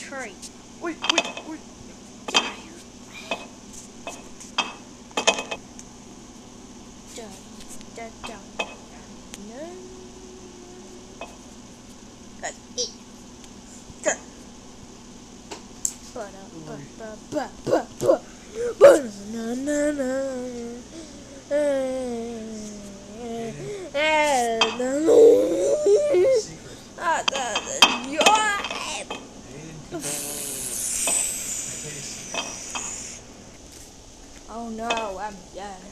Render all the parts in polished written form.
tree. Wait. No. That's it. Sure. Oh no, I'm done.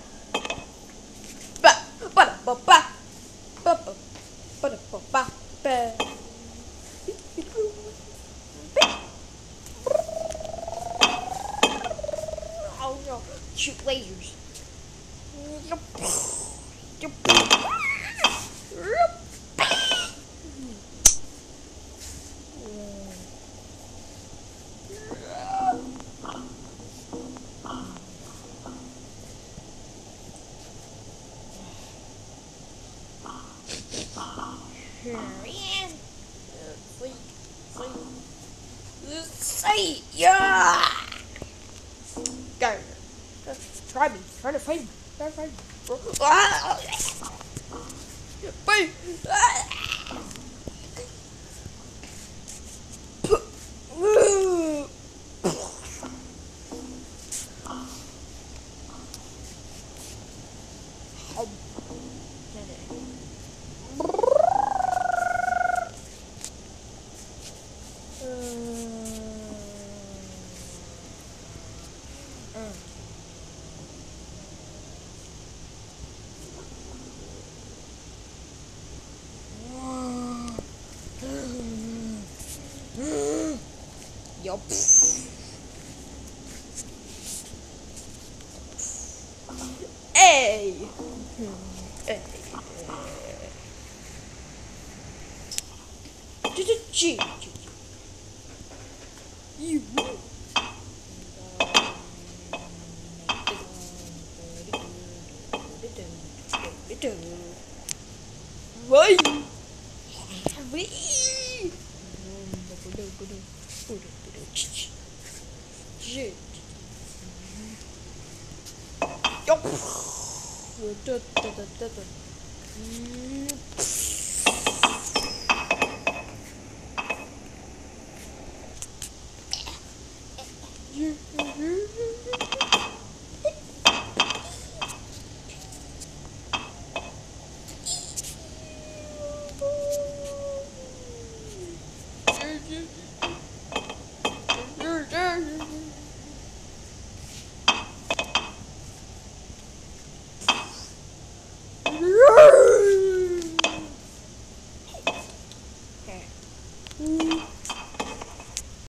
Oh no, shoot lasers. Sleep, yeah. Go. Try me. Try to fight me. Try to fight me. Wait. Yup. Hey. Hey. You. Why?